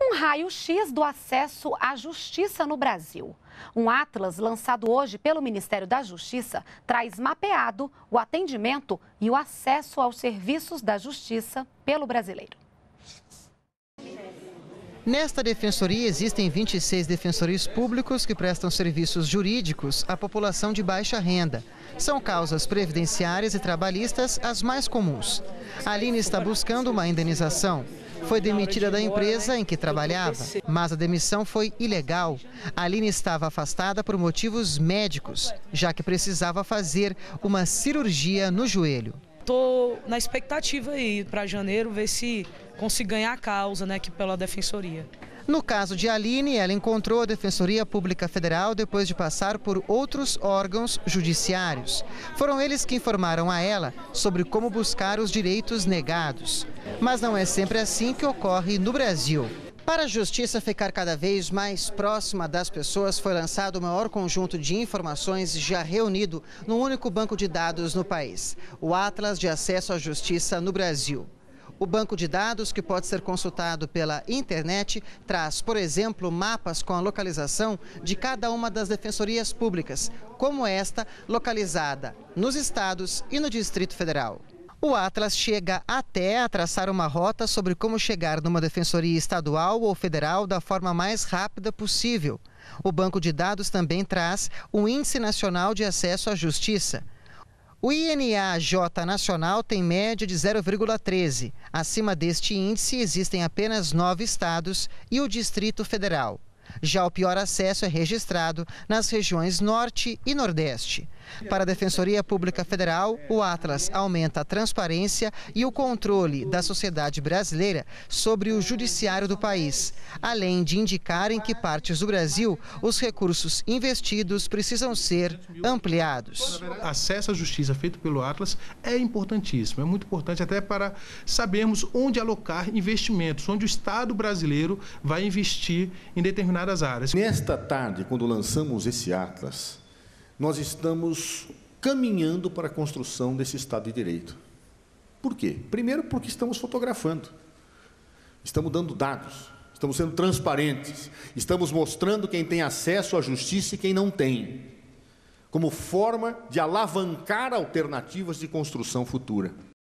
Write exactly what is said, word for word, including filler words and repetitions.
Um raio-x do acesso à justiça no Brasil. Um atlas lançado hoje pelo Ministério da Justiça traz mapeado o atendimento e o acesso aos serviços da justiça pelo brasileiro. Nesta defensoria existem vinte e seis defensores públicos que prestam serviços jurídicos à população de baixa renda. São causas previdenciárias e trabalhistas as mais comuns. A Aline está buscando uma indenização. Foi demitida da empresa em que trabalhava, mas a demissão foi ilegal. A Aline estava afastada por motivos médicos, já que precisava fazer uma cirurgia no joelho. Estou na expectativa aí para janeiro ver se consigo ganhar a causa, né, aqui pela Defensoria. No caso de Aline, ela encontrou a Defensoria Pública Federal depois de passar por outros órgãos judiciários. Foram eles que informaram a ela sobre como buscar os direitos negados. Mas não é sempre assim que ocorre no Brasil. Para a justiça ficar cada vez mais próxima das pessoas, foi lançado o maior conjunto de informações já reunido num único banco de dados no país, o Atlas de Acesso à Justiça no Brasil. O banco de dados, que pode ser consultado pela internet, traz, por exemplo, mapas com a localização de cada uma das defensorias públicas, como esta, localizada nos estados e no Distrito Federal. O Atlas chega até a traçar uma rota sobre como chegar numa defensoria estadual ou federal da forma mais rápida possível. O banco de dados também traz o Índice Nacional de Acesso à Justiça. O I N A J nacional tem média de zero vírgula treze. Acima deste índice existem apenas nove estados e o Distrito Federal. Já o pior acesso é registrado nas regiões Norte e Nordeste. Para a Defensoria Pública Federal, o Atlas aumenta a transparência e o controle da sociedade brasileira sobre o judiciário do país, além de indicar em que partes do Brasil os recursos investidos precisam ser ampliados. Acesso à justiça feito pelo Atlas é importantíssimo, é muito importante até para sabermos onde alocar investimentos, onde o Estado brasileiro vai investir em determinadas áreas. Nesta tarde, quando lançamos esse Atlas, nós estamos caminhando para a construção desse Estado de Direito. Por quê? Primeiro, porque estamos fotografando, estamos dando dados, estamos sendo transparentes, estamos mostrando quem tem acesso à justiça e quem não tem, como forma de alavancar alternativas de construção futura.